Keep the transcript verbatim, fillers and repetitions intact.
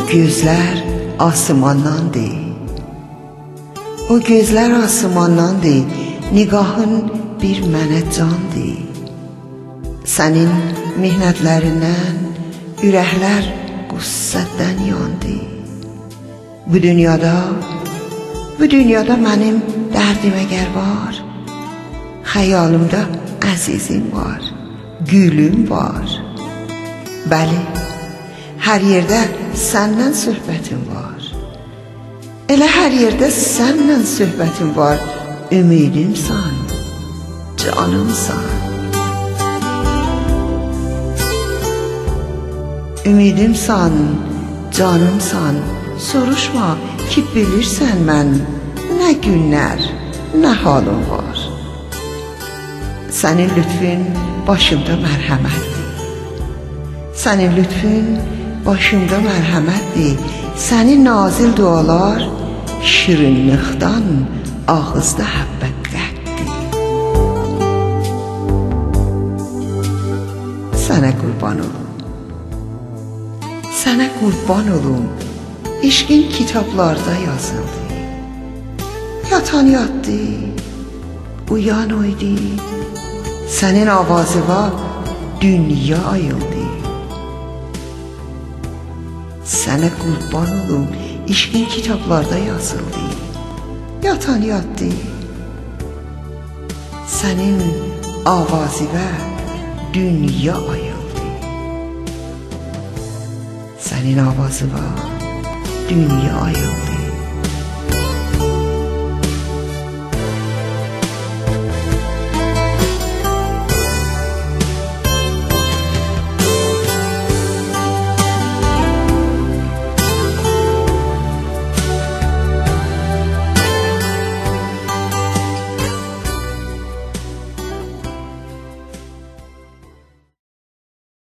gözlər asmandandır. O gözlər asmandandır, niqahın bir mənə candır. Sənin mihnətlərindən ürəklər qüssətdən yandı. Bu dünyada, bu dünyada mənim dərdim əgər var, xəyalımda əzizim var, gülüm var. Bəli, hər yerdə səndən söhbətim var. Elə hər yerdə səndən söhbətim var. Ümidimsən, canımsan. Ümidimsən, canımsan. Soruşma ki bilirsən mən nə günlər, nə halım var. Sənin lütfün başımda mərhəmətdir. Sənin lütfün başımda mərhəmətdir. Sənin nazil dualar şirinlikdən ağızda həbbətlərdir. Sənə qurban olum, sənə qurban olum. Eşqin kitablarda yazıldı. Yatan yatdı, uyan oydu. Sənin avazıva dünya ayıldı. Sənə qurban olum, eşqin kitablarda yazıldı. Yatan yatdı. Sənin avazıva dünya ayıldı. Sənin avazıva dünya ayıldı.